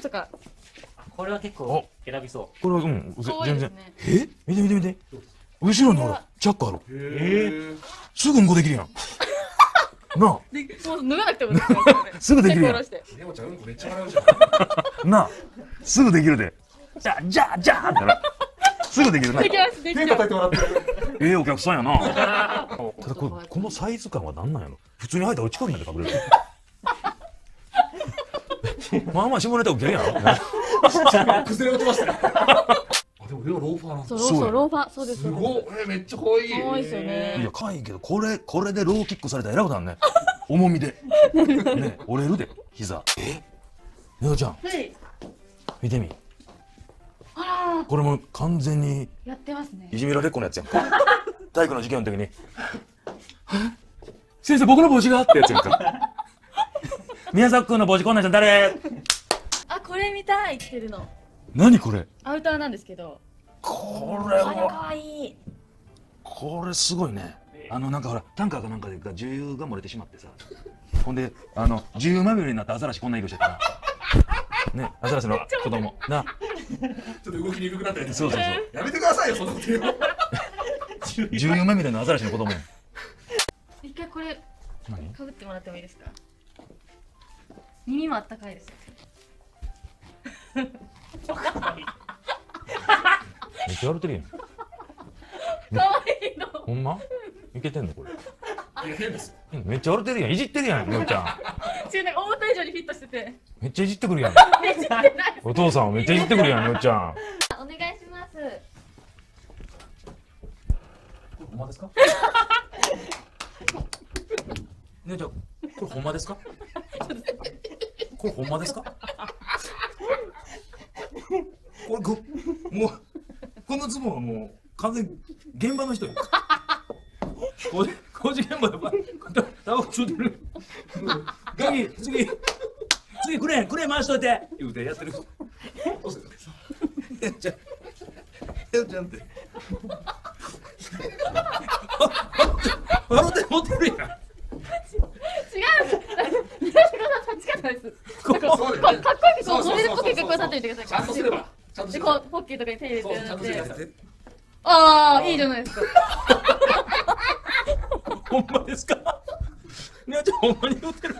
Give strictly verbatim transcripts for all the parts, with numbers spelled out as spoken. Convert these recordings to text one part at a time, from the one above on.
とか。 これは結構選びそう。 これはうんぜ全然。 ね、 え見て見て見て。後ろにほらチャックある。 ええ。 すぐうんこできるやん。なあ。 でもう脱がなくてもすぐできるやん。 レモちゃんうんこめっちゃ笑うじゃん。 なあ。すぐできるで。じゃじゃじゃってな。すぐできるな。 できますでき手ます。 叩いてもらってる。 ええお客さんやな。ただこれこのサイズ感はなんなんやろ。普通に履いたら内側に隠れる。まあまあ下ネタ受けるやん。 崩れ落ちましたね。あでも上はローファーなんそうだ。 そうローファーそうです。 すごい。えめっちゃ可愛い。 可愛いですよね。 いや可愛いけどこれこれでローキックされたらえらいことなんね。重みで。ね折れるで膝。え？ねおちゃんはい。 見てみ。 あらこれも完全にやってますね。 いじめられっ子のやつやんか。体育の授業の時に「先生僕の帽子が」ってやつやんか。宮崎君の帽子こんなんじゃ誰？ あこれ見たい着てるの。 何これ？ アウターなんですけど。 これあれは可愛い。 これすごいね。あのなんかほらタンカーかなんかで重油が漏れてしまってさ、ほんであの重油まみれになったアザラシこんな色してたな。ねアザラシの子供な。 ちょっと動きにくくなったやつ。 そうそうそう。 やめてくださいよそんなこと言うの。 重油まみれのアザラシの子供。 一回これ何？ かぶってもらってもいいですか。耳もあったかいです。 めっちゃ笑ってるやん。 可愛いの。 ほんま？いけてんのこれ？ いや変ですよ。 うんめっちゃ笑ってるやん。いじってるやんみおちゃん。 違うなんか思った以上にフィットしてて。 めっちゃいじってくるやん。 めっちゃない。 お父さんをめっちゃいじってくるやんみおちゃん。 お願いします。 ほんまですか？ねえじゃあこれほんまですか？これほんまですか？これこもうこのズボンはもう完全に現場の人よ。工事工事現場でばタバコ吸うてる。次次次クレーンクレーン回しといて言うてやってる。えちゃんえちゃんって笑って持ってるやん。 違う。宮下さん立ち方です。 そうだよねかっこよくこうそれでポッケーこう立ってみてください。 ちゃんとすれば。ちゃんとすでれば。 こうポッケーとかに手入れてそうちゃんやっとすれば。 て。ああいいじゃないですか。 ほんまですか？ねあちゃんほんまに言ってる。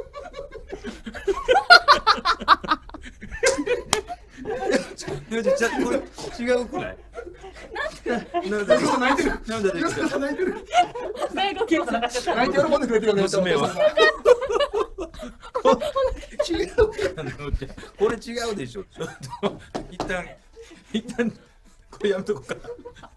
ねあちゃんじゃこれ違うくらい。なんで泣いてる。 なんでですか？ 泣いてる。 外国人の中泣いて喜んでくれてるよね。 娘は。違うこれ違うでしょ。ちょっと一旦一旦これやめとこうか。